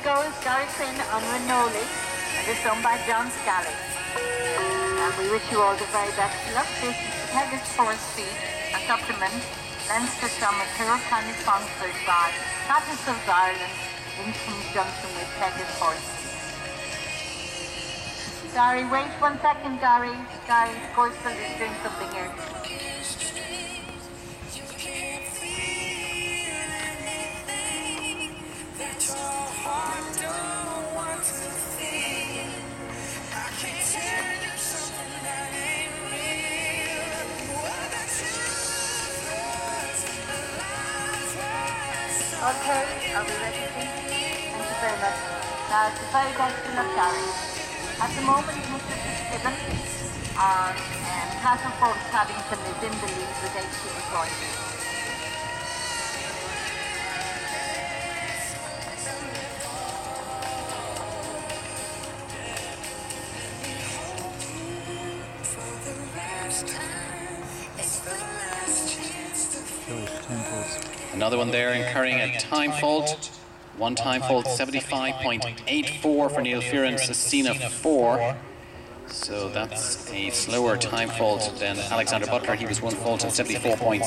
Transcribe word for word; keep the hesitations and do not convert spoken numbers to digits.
goes Gary Quinn on Renoli, and it's done by John Scally. And we wish you all the very best luck. This is the Pegasus Horse Feed, a supplement, Leinster Summit Tour, kindly sponsored by Caddies of Ireland in conjunction with Pegasus Horse Feed. Gary, wait one second, Gary. Gary, Gorsel is doing something here. Okay, are we ready? Thank you very much. Now, it's the very best to look, Gary. At the moment, Mister Fitzgibbon on um, Castlefold Paddington is in the lead with eighteen points. Another one there incurring a time fault. One time fault, seventy-five point eight four for Neil Fearon, Cecina four. So that's a slower time fault than Alexander Butler. He was one fault at seventy-four point